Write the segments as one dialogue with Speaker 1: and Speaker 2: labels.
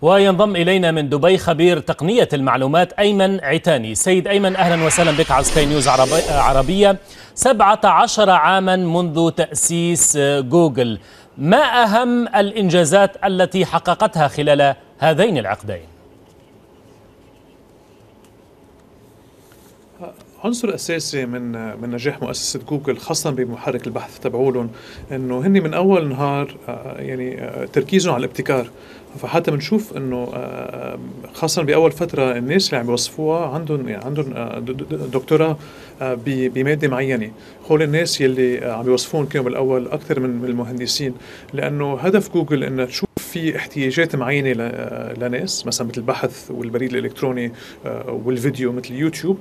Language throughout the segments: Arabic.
Speaker 1: وينضم إلينا من دبي خبير تقنية المعلومات أيمن عتاني. سيد أيمن، أهلا وسهلا بك على سكاي نيوز عربية. 17 عاما منذ تأسيس جوجل، ما أهم الإنجازات التي حققتها خلال هذين العقدين؟
Speaker 2: عنصر اساسي من نجاح مؤسسه جوجل، خاصه بمحرك البحث تبعولهم، انه هن من اول نهار يعني تركيزهم على الابتكار. فحتى بنشوف انه خاصه باول فتره الناس اللي عم يوظفوها عندهم دكتوراه بماده معينه. هول الناس يلي عم يوظفون كانوا بالاول اكثر من المهندسين، لانه هدف جوجل انه تشوف في احتياجات معينه لناس، مثلا مثل البحث والبريد الالكتروني والفيديو مثل يوتيوب،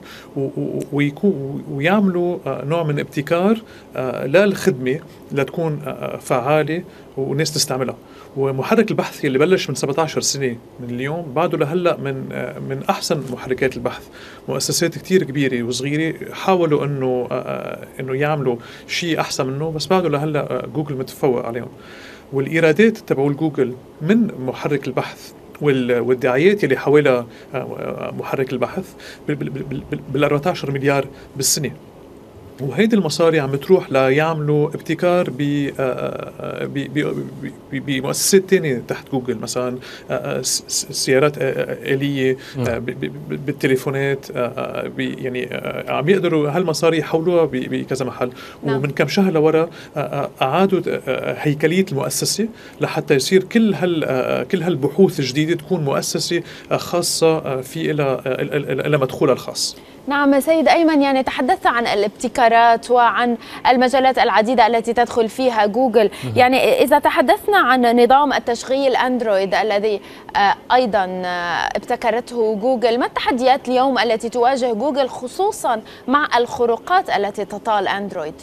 Speaker 2: ويعملوا نوع من ابتكار للخدمه لتكون فعاله والناس تستعملها. ومحرك البحث اللي بلش من 17 سنه من اليوم بعده لهلا من احسن محركات البحث. مؤسسات كتير كبيره وصغيره حاولوا انه يعملوا شيء احسن منه، بس بعده لهلا جوجل متفوق عليهم. والايرادات تبعول جوجل من محرك البحث والدعايات اللي حوالي محرك البحث بال 14 مليار بالسنه. وهيدي المصاري عم تروح ليعملوا ابتكار بمؤسسات تانية تحت جوجل، مثلا سيارات آلية بالتليفونات، يعني عم يقدروا هالمصاري يحولوها بكذا محل. ومن كم شهر لورا أعادوا هيكلية المؤسسة لحتى يصير كل هالبحوث الجديدة تكون مؤسسة خاصة في إلى مدخولها الخاص.
Speaker 3: نعم سيد أيمن، يعني تحدثت عن الابتكارات وعن المجالات العديدة التي تدخل فيها جوجل. يعني إذا تحدثنا عن نظام التشغيل أندرويد الذي أيضا ابتكرته جوجل، ما التحديات اليوم التي تواجه جوجل خصوصا مع الخروقات التي تطال أندرويد؟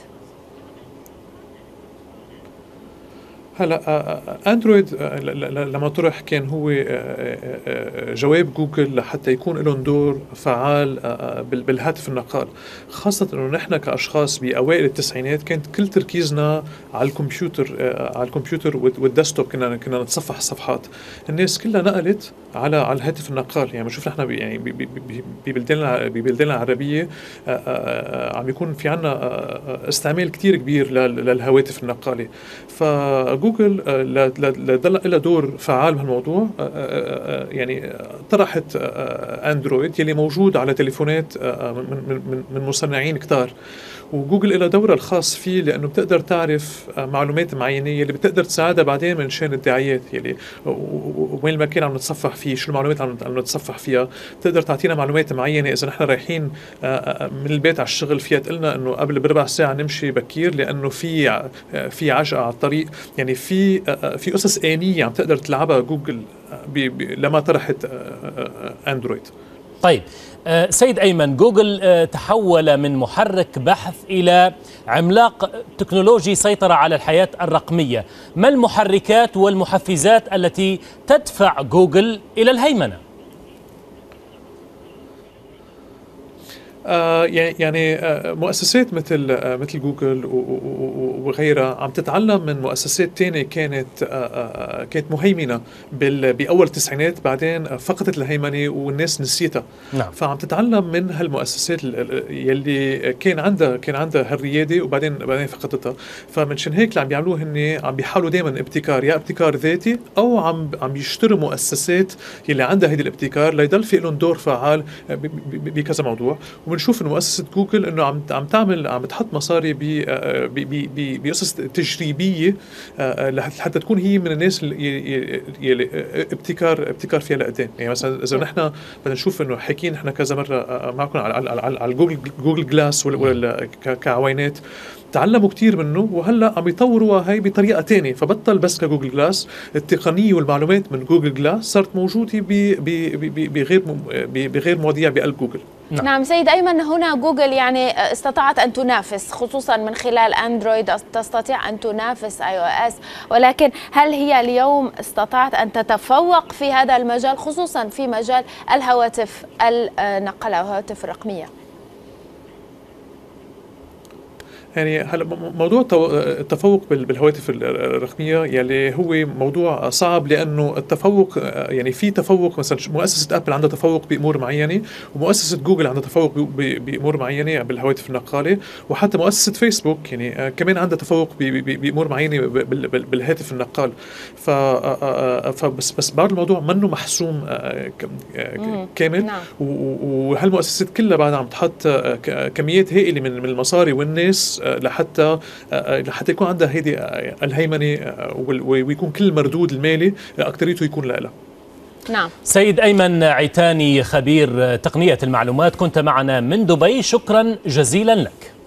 Speaker 2: هلا اندرويد لما طرح كان هو جواب جوجل لحتى يكون لهم دور فعال بالهاتف النقال، خاصة انه نحن كاشخاص باوائل التسعينات كانت كل تركيزنا على الكمبيوتر والديسكتوب، كنا نتصفح الصفحات. الناس كلها نقلت على الهاتف النقال. يعني بنشوف نحن يعني ببلدان العربية عم يكون في عنا استعمال كتير كبير للهواتف النقالة. فجوجل لضل لها دور فعال بهالموضوع، يعني طرحت اندرويد يلي موجود على تليفونات من مصنعين كتار، وجوجل لها دورها الخاص فيه، لانه بتقدر تعرف معلومات معينه يلي بتقدر تساعدها بعدين من شان الدعايات، يلي وين المكان عم نتصفح فيه، شو المعلومات عم نتصفح فيها. بتقدر تعطينا معلومات معينه اذا نحن رايحين من البيت على الشغل، فيها تقلنا انه قبل بربع ساعه نمشي بكير لانه في عجقه على الطريق. يعني في قصص آنية عم تقدر تلعبها جوجل لما طرحت اندرويد.
Speaker 1: طيب سيد أيمن، جوجل تحول من محرك بحث إلى عملاق تكنولوجي سيطر على الحياة الرقمية. ما المحركات والمحفزات التي تدفع جوجل إلى الهيمنة؟
Speaker 2: يعني مؤسسات مثل جوجل وغيرها عم تتعلم من مؤسسات تانية كانت مهيمنة بأول التسعينات، بعدين فقدت الهيمنة والناس نسيتها.
Speaker 1: نعم.
Speaker 2: فعم تتعلم من هالمؤسسات يلي كان عندها هالريادة وبعدين فقدتها. فمنشان هيك اللي عم بيعملوه هن عم بيحاولوا دائما ابتكار، يا ابتكار ذاتي او عم يشتروا مؤسسات يلي عندها هيدا الابتكار ليضل في لهم دور فعال بكذا موضوع. ونشوف انه مؤسسه جوجل انه عم تحط مصاري بقصص تجريبيه لحتى تكون هي من الناس اللي ابتكار فيها لقدام. يعني مثلا اذا نحن بدنا نشوف انه حكينا نحن كذا مره معكم على جوجل جلاس كعوينات، تعلموا كتير منه وهلا عم يطوروها هاي بطريقه تانية. فبطل بس كجوجل جلاس، التقنيه والمعلومات من جوجل جلاس صارت موجوده بغير مواضيع بقلب جوجل.
Speaker 3: نعم سيد أيمن، هنا جوجل يعني استطاعت أن تنافس خصوصا من خلال أندرويد، تستطيع أن تنافس iOS، ولكن هل هي اليوم استطاعت أن تتفوق في هذا المجال خصوصا في مجال الهواتف النقالة والهواتف الرقمية؟
Speaker 2: يعني هلا موضوع التفوق بالهواتف الرقميه يلي هو موضوع صعب، لانه التفوق يعني في تفوق، مثلا مؤسسه ابل عندها تفوق بامور معينه، ومؤسسه جوجل عندها تفوق بامور معينه بالهواتف النقاله، وحتى مؤسسه فيسبوك يعني كمان عندها تفوق بامور معينه بالهاتف النقال. فبس بعد الموضوع منه محسوم كامل.
Speaker 3: نعم.
Speaker 2: وهالمؤسسات كلها بعد عم تحط كميات هائله من المصاري والناس لحتى يكون عندها هيدي الهيمنه، ويكون كل المردود المالي اكثريته يكون لها.
Speaker 3: نعم.
Speaker 1: سيد أيمن عيتاني خبير تقنية المعلومات، كنت معنا من دبي، شكرا جزيلا لك.